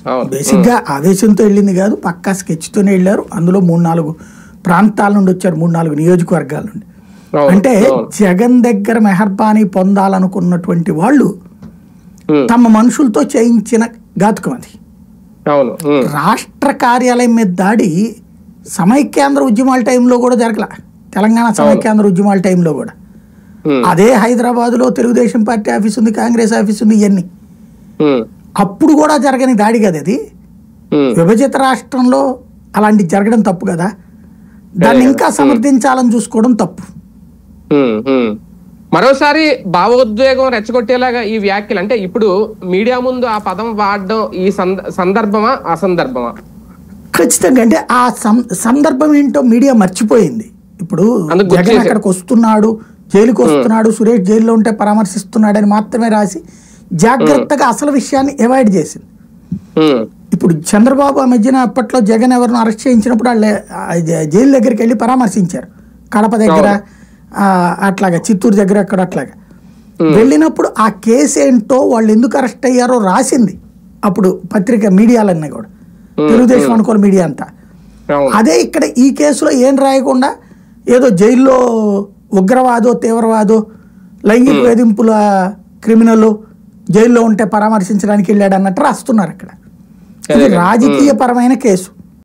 అవును. బేసిక్గా ఆవేశంతో వెళ్ళింది కాదు, పక్కా స్కెచ్తోనే వెళ్ళారు. అందులో 3-4 ప్రాంతాల నుండి వచ్చారు, 3-4 నియోజకవర్గాల నుండి. అవును. అంటే అవును. జగన్ దగ్గర మెహర్బానీ పొందాలనుకున్నటువంటి వాళ్ళు ఉమ్. తమ మనుషులతో చేయించిన ఘాతుకం అది. అవును. ఉమ్. రాష్ట్ర కార్యాలయం మీద దాడి సమైక్యాంధ్ర ఉద్యమాల టైంలో కూడా జరగల, తెలంగాణ సమైక్యాంధ్ర ఉద్యమాల టైంలో కూడా. ఉమ్. అదే హైదరాబాద్లో తెలుగుదేశం పార్టీ ఆఫీస్ ఉంది, కాంగ్రెస్ ఆఫీస్ ఉంది, ఇవన్నీ. ఉమ్. అప్పుడు కూడా జరగని దాడి కదా అది. ఉమ్. విభజిత రాష్ట్రంలో అలాంటి జరగడం తప్పు కదా, దాన్ని ఇంకా సమర్థించాలని చూసుకోవడం తప్పు. ఉమ్. ఉమ్. మరోసారి భావోద్వేగం రెచ్చగొట్టేలాగా ఈ వ్యాఖ్యలు, అంటే ఇప్పుడు మీడియా ముందు ఆ పదం వాడడం ఈ సందర్భమా అసందర్భమా? ఖచ్చితంగా. అంటే ఆ సందర్భం ఏంటో మీడియా మర్చిపోయింది. ఇప్పుడు జగన్ అక్కడికి వస్తున్నాడు, జైలుకి వస్తున్నాడు, సురేష్ జైల్లో ఉంటే పరామర్శిస్తున్నాడని మాత్రమే రాసి జాగ్రత్తగా అసలు విషయాన్ని అవాయిడ్ చేసింది. ఇప్పుడు చంద్రబాబు ఆ మధ్యన అప్పట్లో జగన్ ఎవరిని అరెస్ట్ చేయించినప్పుడు వాళ్ళు జైలు దగ్గరికి వెళ్ళి పరామర్శించారు, కడప దగ్గర అట్లాగా, చిత్తూరు దగ్గర అక్కడ అట్లాగా వెళ్ళినప్పుడు ఆ కేసు ఏంటో, వాళ్ళు ఎందుకు అరెస్ట్ అయ్యారో రాసింది అప్పుడు పత్రిక మీడియాలన్నీ కూడా, తెలుగుదేశం అనుకోని మీడియా అంతా. అదే ఇక్కడ ఈ కేసులో ఏం రాయకుండా ఏదో జైల్లో ఉగ్రవాదో తీవ్రవాదో లైంగిక వేధింపుల క్రిమినల్ జైల్లో ఉంటే పరామర్శించడానికి వెళ్ళాడు అన్నట్టు రాస్తున్నారు అక్కడ. ఇది రాజకీయ పరమైన కేసు.